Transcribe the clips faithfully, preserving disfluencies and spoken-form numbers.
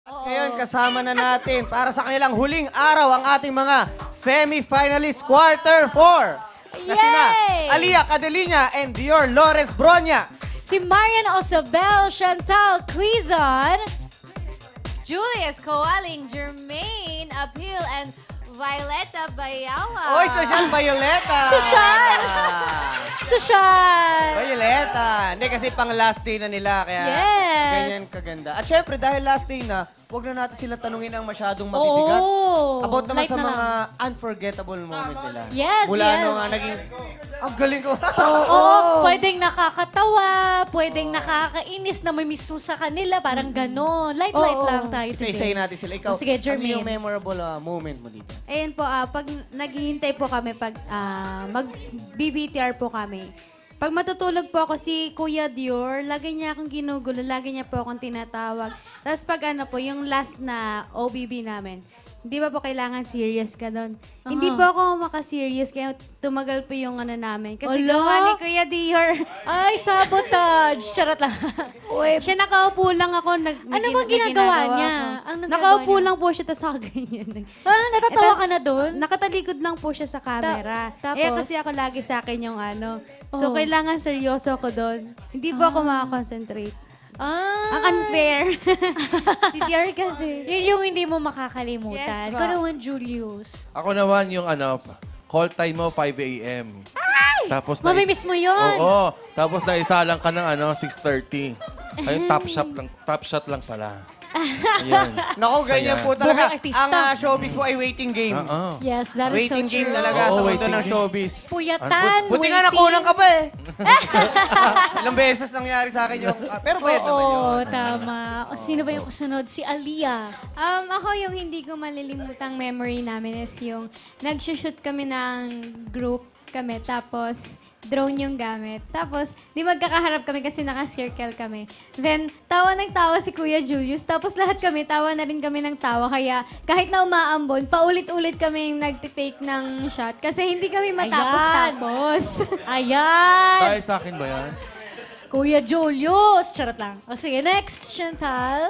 At ngayon kasama na natin para sa kanilang huling araw ang ating mga semi-finalist quarter four. Kasi na, Alia Cadeliña and Dior Lores Bronya. Si Marian Osabel, Chantal Quizon, Julius Coaling, Jermaine Apil, and Violeta Bayawa. Oy, social Violeta! Social! Social! Violeta! Hindi kasi pang last day na nila, kaya Yes. ganyan kaganda. At syempre, dahil last day na, huwag na natin sila tanungin ang masyadong mabibigat. Oo. About naman Light sa na mga lang. unforgettable moment nila. Yes, Mula yes. nung nga naging, ang galing ko. Oo, pwedeng nakakatawa, pwedeng nakakainis na may miss mo sa kanila, parang gano'n. Light-light Oo. lang tayo Isa-isay today. natin sila. Ikaw, O, sige, ano Jermaine. yung memorable uh, moment mo dito? Ayun po, ah, pag naghihintay po kami, pag ah, mag-B B T R po kami, pag matutulog po ako, si Kuya Dior, lagi niya akong ginugulo, lagi niya po akong tinatawag. Tapos pag ano po, yung last na O B B namin, hindi ba po kailangan serious ka doon? Hindi po ako maka-serious, kaya tumagal po yung ano namin. Kasi Ala? gawa ni Kuya Dior. Ay, sabotage! Charot lang. Siya nakaupo lang ako. Nag, Ano nag- bang ginagawa ginagawa niya? ko. Ang nagagawa Nakaupo niya? lang po siya, tapos ako ganyan. Ah, natatawa Eh, ka na doon? Nakatalikod lang po siya sa camera. Ta- tapos? Eh, kasi ako lagi sa akin yung ano. So, Oh. kailangan seryoso ko doon. Hindi po ako makakonsentrate. Ah. Ang unfair. Si Dior kasi. Yun yung hindi mo makakalimutan. Yes, Ikaw ma'am. naman, Julius. Ako naman yung ano, call time mo five a m Tapos na Mamimiss mo yun. Oo. Tapos naisalang ka ng ano, six thirty. Ayun, top shot lang, top shot lang pala. Ayan. Naku, ganyan Kaya- po talaga. Bukang artista. Ang uh, showbiz po ay waiting game. Oo. Yes, that is so Waiting game true. talaga Oo, sa mundo waiting ng game. showbiz. Puyatan, Buti nga waiting. nakulang ka pa eh. Ilang beses nangyari sa akin yung... ah, pero pwede naman yun. Oo, tama. O, sino ba yung kasunod? Si Alia. Um, ako yung hindi ko malilimutang memory namin is yung nag-shoot kami ng group kami, tapos drone yung gamit. Tapos, di magkakaharap kami kasi naka-circle kami. Then, tawa ng tawa si Kuya Julius. Tapos lahat kami, tawa na rin kami ng tawa. Kaya kahit na umaambon, paulit-ulit kami nagtitake ng shot. Kasi hindi kami matapos-tapos. Ayan! Dahil sa akin ba yan? Kuya Julius. Charot lang. O sige, next, Chantal.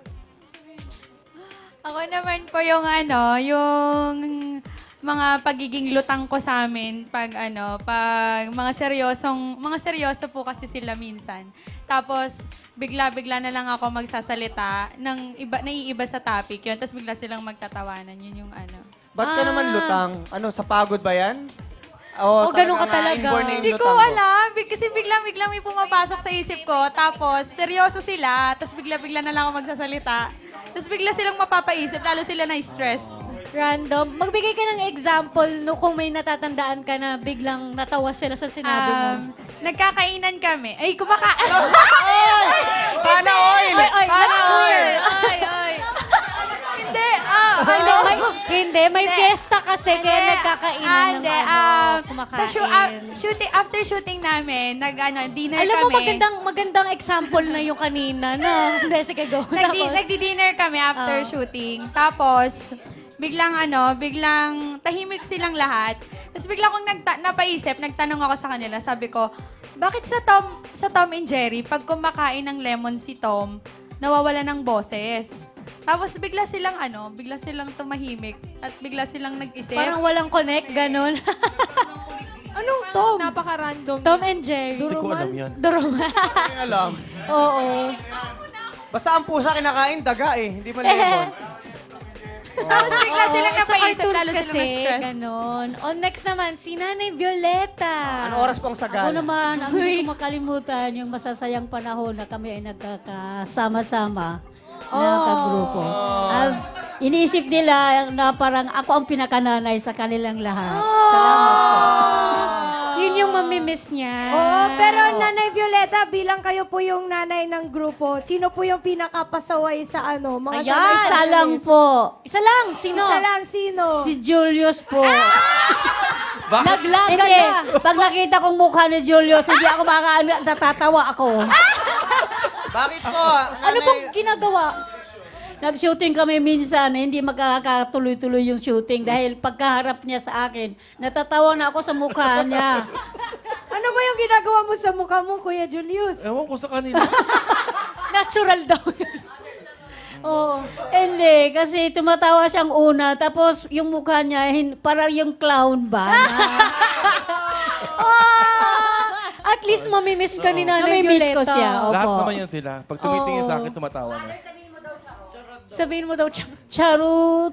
Ako naman po yung ano, yung mga pagiging lutang ko sa amin pag ano, pag mga seryosong, mga seryoso po kasi sila minsan. Tapos bigla-bigla na lang ako magsasalita ng iba, naiiba sa topic yun. Tapos bigla silang magtatawanan. Yun yung ano. Ba't ka naman lutang? Ano, sa pagod ba yan? O, ganun ka talagang, ah, talaga. inborn na yung Hindi ko lutang mo? alam. Big- Kasi bigla-bigla may pumapasok sa isip ko. Tapos seryoso sila. Tapos bigla-bigla na lang ako magsasalita. Tapos bigla silang mapapaisip. Lalo sila na-stress. Random. Magbigay ka ng example no kung may natatandaan ka na biglang natawa sila sa sinabi mo. Um, nagkakainan kami. Ay, kumakain. Sana oil! Ay, ay, Sana that's oil! clear. Ay, ay. Hindi. Ah, Hindi, may, hindi, may fiesta kasi kaya nagkakainan Ah, ng hindi. ano, Um, kumakain. sa shoot, ah, shooting, after shooting namin, nag, ano, dinner Alam mo, kami. magandang, magandang example na yung kanina, no? Hindi, sige, go. Nagdi, Tapos, nagdi-dinner kami after Ah. shooting. Tapos, biglang ano, biglang tahimik silang lahat. Tapos bigla akong nagta- napaisip, nagtanong ako sa kanila. Sabi ko, bakit sa Tom, sa Tom and Jerry, pag kumakain ng lemon si Tom, nawawala ng boses? Tapos bigla silang ano, bigla silang tumahimik at bigla silang nag-isip. parang walang connect, ganun. Anong Tom? napaka-random. Tom and Jerry. Hindi ko alam yan. Duruma. Hindi alam. Oo. Basta ang pusa kinakain, daga eh. Hindi pa lemon. Tapos bigla silang Oo, sa napaisip, cartoons lalo silang kasi, na-stress. ganun. O, next naman, si Nanay Violeta. Ano oras pong Ako sagala? naman, ang hindi ko makalimutan yung masasayang panahon na kami ay nagkakasama-sama na kagrupo. At iniisip nila na parang ako ang pinakananay sa kanilang lahat. Salamat po. Yun yung mamimiss niya. Oo, pero Nanay Violeta, bilang kayo po yung nanay ng grupo, sino po yung pinakapasaway sa ano? Mga Ayan! sanay Isa lang po. Isa lang, sino? Isa lang, sino? Si Julius po. Bakit? Naglaga Hindi. na. Pag nakita kong mukha ni Julius, hindi ako maka natatawa ako. Bakit po? Ano Nanay- bang ginagawa? Nag-shooting kami minsan, eh, hindi magkakatuloy-tuloy yung shooting dahil pagkaharap niya sa akin, natatawa na ako sa mukha niya. Ano ba yung ginagawa mo sa mukha mo, Kuya Julius? Ewan ko sa kanila. Natural daw yun. Oo. Hindi, kasi tumatawa siyang una, tapos yung mukha niya, hin- para yung clown ba? Na, Ah, at least mamimiss ka ni Nanay namimiss Violeta. ko siya. Opo. Lahat naman yan sila. Pag tumitingin sa Oo. akin, tumatawa na. Sabihin mo daw, Char- Charot.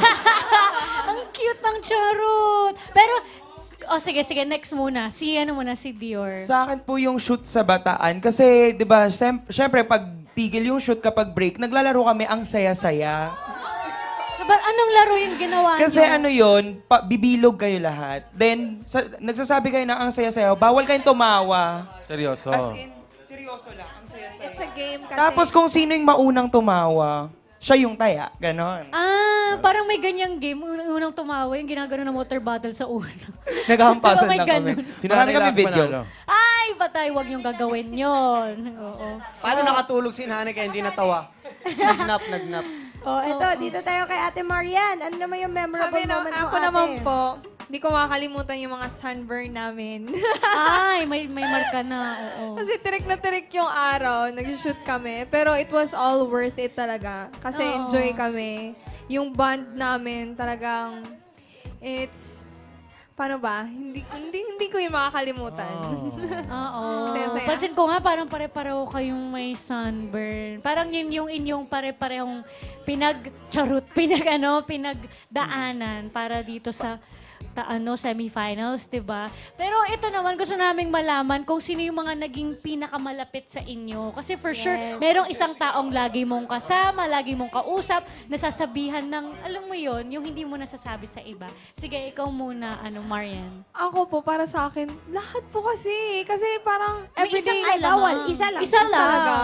ang cute ng Charot. Pero, oh sige, sige, next muna. Si ano muna, si Dior. Sa akin po yung shoot sa Bataan. Kasi, di ba, sem- syempre, pag tigil yung shoot kapag break, naglalaro kami ang saya-saya. Sabar, anong laro yung ginawa Kasi niyo? ano yun, pa- bibilog kayo lahat. Then, sa- nagsasabi kayo na ang saya-saya, bawal kayong tumawa. Seryoso. As in, seryoso lang, ang saya-saya. It's a game kasi. Tapos kung sino yung maunang tumawa, siya yung taya. Ganon. Ah, parang may ganyang game. Unang, unang tumawa, yung ginagano ng water bottle sa ulo. Naghahampasan Diba may lang kami. ganun? Si Marami Nanay kami Laki video. manalo. Ay, batay, wag niyong gagawin yon. Oo. Paano nakatulog si nanay kaya hindi natawa? Nagnap, nagnap. Oh, eto, dito tayo kay Ate Marian. Ano naman yung memorable Sabi na, moment mo, ako ate? naman po, hindi ko makakalimutan yung mga sunburn namin. Ay, may may marka na. Oo. Kasi tirik na tirik yung araw, nag-shoot kami. Pero it was all worth it talaga. Kasi Oo. enjoy kami. Yung bond namin talagang, it's, paano ba? Hindi, hindi, hindi ko yung makakalimutan. Oo. Saya-saya. Pansin ko nga, parang pare-pareho kayong may sunburn. Parang yun yung inyong pare-parehong pinag-charot, pinag, ano, pinagdaanan para dito sa ta, ano, semifinals, di ba? Pero ito naman, gusto naming malaman kung sino yung mga naging pinakamalapit sa inyo. Kasi for sure, merong isang taong lagi mong kasama, lagi mong kausap, nasasabihan ng, alam mo yon, yung hindi mo nasasabi sa iba. Sige, ikaw muna, ano, Marian. Ako po, para sa akin, lahat po kasi. Kasi parang May everyday. isang Ay, bawal. Isa lang. Isa lang. Talaga.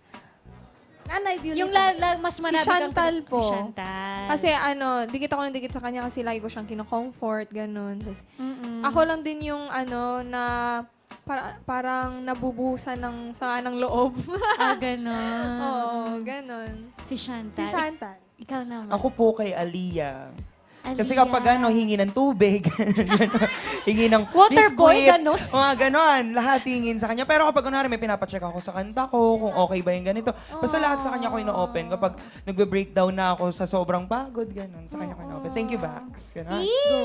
Nanay Violeta. Yung la, la, mas Si manabi Chantal kang, po. Si Chantal. Kasi ano, dikit ako ng dikit sa kanya kasi lagi ko siyang kino-comfort, ganun. Tapos, Mm-mm. ako lang din yung ano, na para, parang nabubusan ng sama ng loob. Ah, gano'n. Oo, ganun. Si Chantal. Si Chantal. Ik- ikaw naman. Ako po kay Aliyah. Kasi Aliyah. kapag ano, hingi ng tubig, hingi ng Water boy, biskuit, ganon? mga ganon, lahat hingin sa kanya. Pero kapag kunwari may pinapacheck ako sa kanta ko, kung okay ba yung ganito, basta lahat sa kanya ko ino-open. Kapag nagbe-breakdown na ako sa sobrang pagod, ganon, sa kanya ko ino-open. Thank you, Bax. Ganon.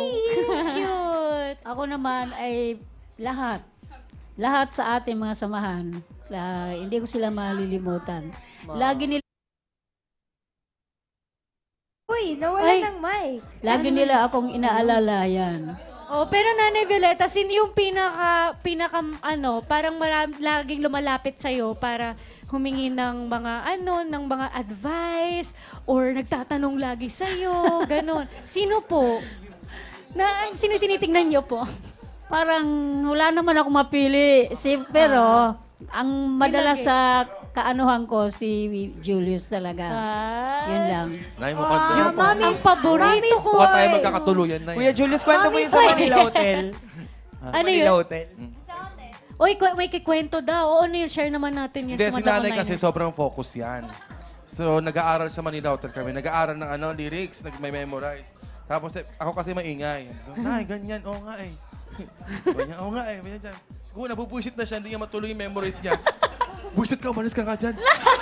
Cute. Ako naman ay lahat. Lahat sa ating mga samahan. Ah, hindi ko sila malilimutan. Lagi nila Uy, nawala Ay. ng mic. Lagi nila akong inaalala yan. Oh, pero Nanay Violeta, sino yung pinaka, pinaka, ano, parang marami, laging lumalapit sa'yo para humingi ng mga, ano, ng mga advice or nagtatanong lagi sa'yo, ganon. Sino po? Na, sino tinitingnan niyo po? Parang wala naman ako mapili. Si, pero, ang madalas sa kaanuhan ko, si Julius talaga. Ah, Yun lang. Nay, mukhang Wow, doon. mami. Ang paborito ko. Mukhang tayo eh. magkakatuluyan na Kuya yan. Julius, kwento mo Mami, yun sa sorry. Manila Hotel. Ano Manila yun? Hotel. Uy, ku- may kikwento daw. Oo, ano yun? Share naman natin yan. Hindi, sa si Madam nanay Niners. kasi sobrang focus yan. So, nag-aaral sa Manila Hotel kami. Nag-aaral ng ano, lyrics, nag-memorize. Tapos, eh, ako kasi maingay. Nay, ganyan, oo nga eh. Ganyan, oo nga eh. Ganyan, dyan. Kung nabubuisit na siya, hindi niya matuloy yung memories niya. Buisit ka, umalis ka nga dyan.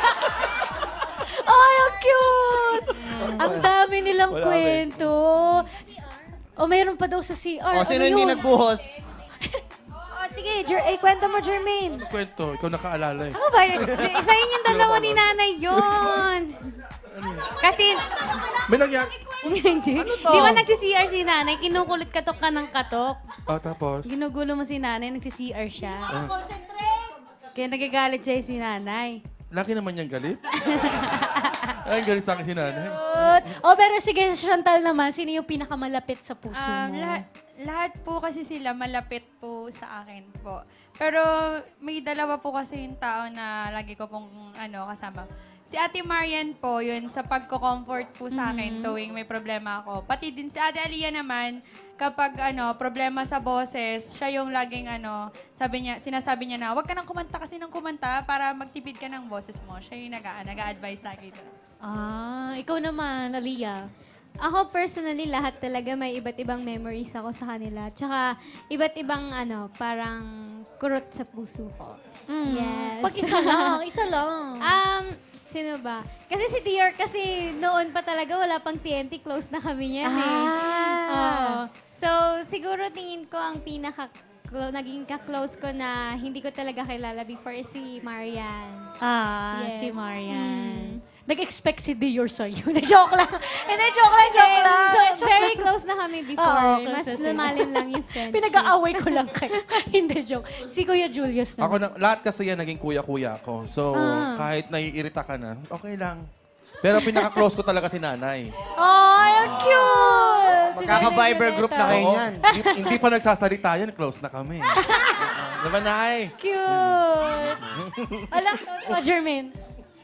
Ay, ang cute! Ang dami nilang Wala, kwento. O, mayroon pa daw sa C R. O, sino Ano hindi yun? nagbuhos? Oh, sige, Jer eh, kwento mo, Jermaine. Ano kwento? Ikaw nakaalala eh. Ano ba yun? Isa yun yung dalawa ni nanay yun. Kasi, May nangyari. hindi. Di ba nagsi-C R si nanay? Kinukulit katok ka ng katok. Oh, tapos? Ginugulo mo si nanay, nagsi-C R siya. Kaya nagagalit sa'yo si nanay. Laki naman niyang galit. Ay, ang galit sa akin si nanay. O, pero sige, Chantal naman, sino yung pinakamalapit sa puso Um, mo? lahat, lahat po kasi sila malapit po sa akin po. Pero may dalawa po kasi yung tao na lagi ko pong ano, kasama. Si Ate Marian po, yun, sa pagko-comfort po sa akin tuwing may problema ako. Pati din si Ate Aliyah naman, kapag ano, problema sa boses, siya yung laging ano, sabi niya, sinasabi niya na, huwag ka nang kumanta kasi nang kumanta para magtipid ka ng boses mo. Siya yung nag- nag-a-advise lagi doon. Ah, ikaw naman, Aliyah. Ako personally, lahat talaga may iba't ibang memories ako sa kanila. Tsaka iba't ibang ano, parang kurot sa puso ko. Mm. Yes. Pag isa lang, isa lang. Um, Sino ba? Kasi si Dior kasi noon pa talaga wala pang T N T, close na kami niyan eh. Ah. Oo. So, siguro tingin ko ang pinaka clo- naging ka-close ko na hindi ko talaga kilala before is si Marian. Ah, Yes. si Marian. Nag-expect si Dior sa'yo. Hindi, joke lang. Hindi, joke lang, joke Okay, lang. so, Just very like- close na kami before. Oo, close Mas na sila. lumalim lang yung friendship. Pinag-aaway ko lang kayo. Hindi, joke. Si Kuya Julius Ako naman. na, lahat kasi yan naging kuya-kuya ko. So, Ah. kahit naiirita ka na, okay lang. Pero pinaka-close ko talaga si nanay. Ay, ang cute! Si Magkaka-Viber Nanay group na Violeta. kayo Oo, yan. hindi, hindi pa nagsasalita yan, close na kami. Uh, diba, Nay? Cute! Alam, ko, Jermaine.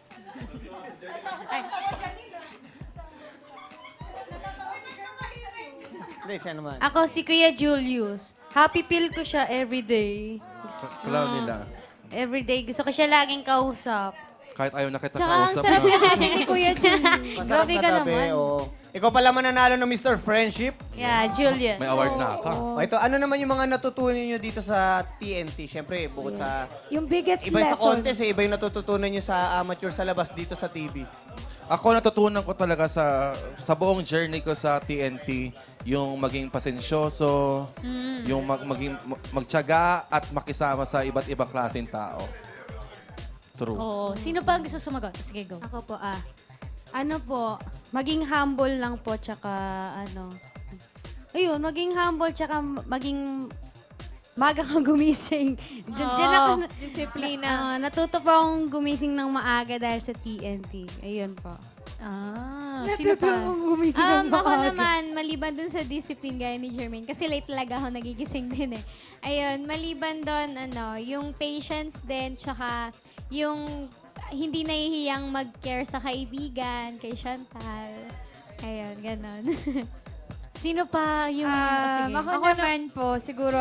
Hindi, siya naman. Ako si Kuya Julius. Happy feel ko siya everyday. Clown nila. Everyday. Gusto ko siya laging kausap. Kahit ayaw na kita Tsaka ang kausap. sarap no? yung acting ni Kuya Julius. Masarap Grabe na ka tabi, naman. oo. Ikaw pala mananalo ng Mister Friendship. Yeah, Julius. May award na ako. O ito, ano naman yung mga natutunan nyo dito sa T N T? Siyempre, bukod sa... Yung biggest Iba sa lesson. contest, eh, iba yung natututunan nyo sa amateur sa labas dito sa T V. Ako natutunan ko talaga sa sa buong journey ko sa T N T yung maging pasensyoso, yung mag, maging mag- magtiyaga at makisama sa iba't ibang klaseng tao. True. Oo. Sino pa ang gusto sumagot? Sige, go. Ako po, ah. Ano po, maging humble lang po, tsaka ano. Ayun, maging humble, tsaka maging maga kang gumising. Diyan, diyan ako, na- Disiplina. ah, natuto po akong gumising ng maaga dahil sa T N T. Ayun po. Ah, sino pa? gumising Um, ako naman, maliban dun sa discipline gaya ni Jermaine, kasi late talaga ako nagigising din eh. Ayun, maliban dun, ano, yung patience din, tsaka yung hindi nahihiyang mag-care sa kaibigan, kay Chantal. Ayun, ganon. Sino pa yung... Um, oh, sige. ako, naman po, siguro...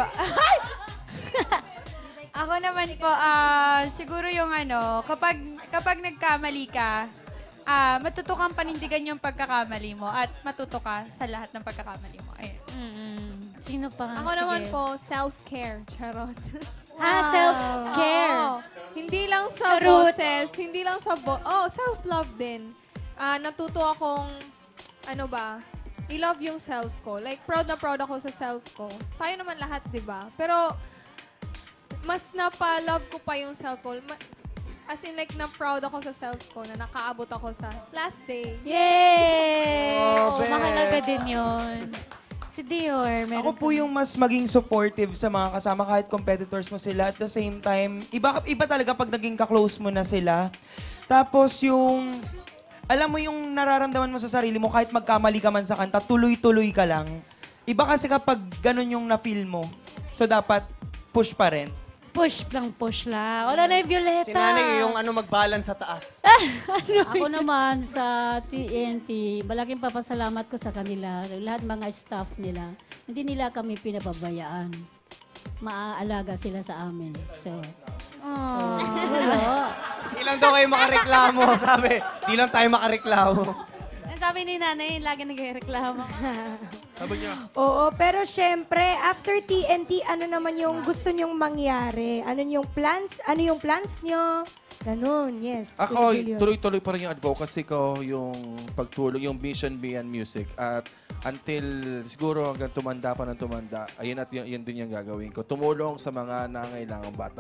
ako naman po, ah, siguro yung ano, kapag, kapag nagkamali ka, ah, matuto kang panindigan yung pagkakamali mo at matuto ka sa lahat ng pagkakamali mo. Ayun. Mm-mm. Sino pa? Ako Sige. naman po, self-care. Charot. Ah, self-care. Oo. Hindi lang sa Charot. boses, hindi lang sa bo- Oh, self-love din. Ah, natuto akong, ano ba, i-love yung self ko. Like, proud na proud ako sa self ko. Tayo naman lahat, di ba? Pero, mas napa-love ko pa yung self ko. Ma- As in, like, na-proud ako sa self ko na nakaabot ako sa last day. Yay! Oh, Oo, best. mahalaga din yun. Si Dior, meron Ako po yung mas maging supportive sa mga kasama kahit competitors mo sila. At the same time, iba, iba talaga pag naging ka-close mo na sila. Tapos yung, alam mo yung nararamdaman mo sa sarili mo kahit magkamali ka man sa kanta, tuloy-tuloy ka lang. Iba kasi kapag ganun yung na-feel mo. So dapat push pa rin. push lang, push lang. Wala na yung Violeta. Si nanay yung ano mag-balance sa taas. Ako naman sa T N T, malaking papasalamat ko sa kanila, lahat mga staff nila. Hindi nila kami pinababayaan. Maaalaga sila sa amin. So, Oh. wala. Di lang daw kayo makareklamo, sabi. Di lang tayo makareklamo. Ang sabi ni nanay, lagi nagreklamo. Sabi niya, Oo, pero syempre, after T N T, ano naman yung gusto nyong mangyari? Ano yung plans? Ano yung plans nyo? Ganun, yes. ako, Kuya Julius. tuloy-tuloy pa rin yung advocacy ko, yung pagtulong, yung vision beyond music. At until siguro hanggang tumanda pa ng tumanda, ayun at yun, yun din yung gagawin ko. Tumulong sa mga nangailangang bata.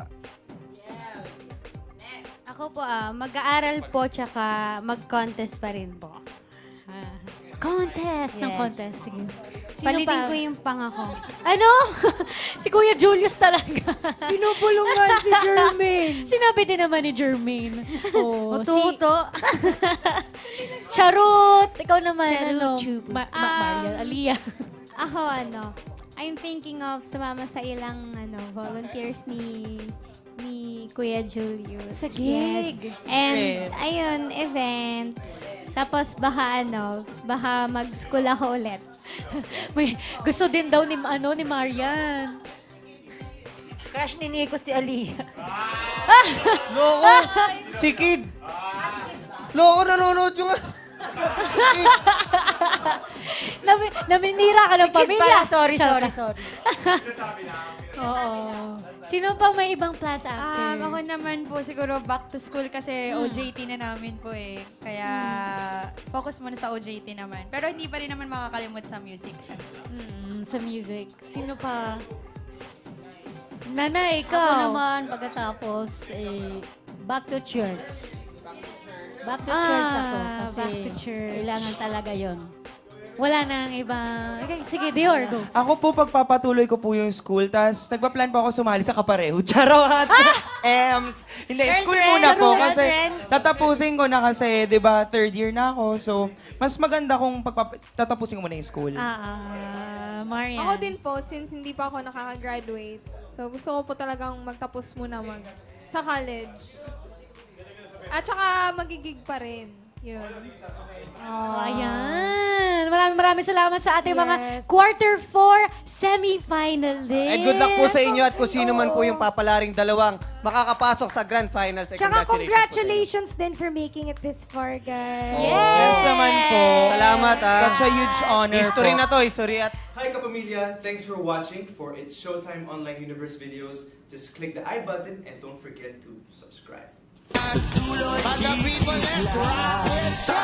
Ako po, ah, mag-aaral po, tsaka mag-contest pa rin po. Ah. Contest ng Yes. contest. Sige. Sino Palitin pa? ko yung pang ako. Ano? Si Kuya Julius talaga. Pinupulungan si Jermaine. Sinabi din naman ni Jermaine. Oh, Tuto. Charot! Ikaw naman, Charot, ano? chubu. Ma- Ma- Um, Marian, Aliyah. Ako, ano, I'm thinking of sumama sa ilang ano volunteers ni ni Kuya Julius. Sa gig. Yes. And, ayun, events. Tapos baka ano, baka mag-school ako ulit. May, gusto din daw ni, ano, ni Marian. Crush ni Nico si Aliyah. Loko! Si Kid! Loko, nanonood yung... Si Kid! Nami, naminira ka ng Kid pamilya. pala, sorry, Charot. sorry, sorry. Oo. Sino pa may ibang plans after? Um, ako naman po siguro back to school kasi O J T na namin po eh. Kaya focus muna sa O J T naman. Pero hindi pa rin naman makakalimot sa music siya. Mm, sa music. Sino pa? Nanay, Ako ikaw. naman, pagkatapos, eh, back to church. Back to Ah, church ako. Kasi back to church. kailangan talaga yon. Wala nang ibang... Okay, sige, Dior, go. Ako po, pagpapatuloy ko po yung school, tas nagpa-plan po ako sumali sa kapareho. Charot! Ems! Hindi, Girl school friends, muna po girl kasi friends. tatapusin ko na kasi, di ba, third year na ako. So, mas maganda kung pagpap- tatapusin ko muna yung school. Ah, ah, Marian. Ako din po, since hindi pa ako nakaka-graduate, so gusto ko po talagang magtapos muna mag sa college. At saka magigig pa rin. Yun. Oh, ayan. Maraming maraming salamat sa ating mga Yes. quarter four semi-finalists. And good luck po sa inyo at kung sino man po yung papalaring dalawang makakapasok sa grand finals. Eh, Tsaka congratulations, congratulations din for making it this far, guys. Yes naman po. Salamat, ah. Such a huge honor History po. na to, history at Hi Kapamilya, thanks for watching. For its Showtime Online Universe videos, just click the I button and don't forget to subscribe. But the people, let's rock with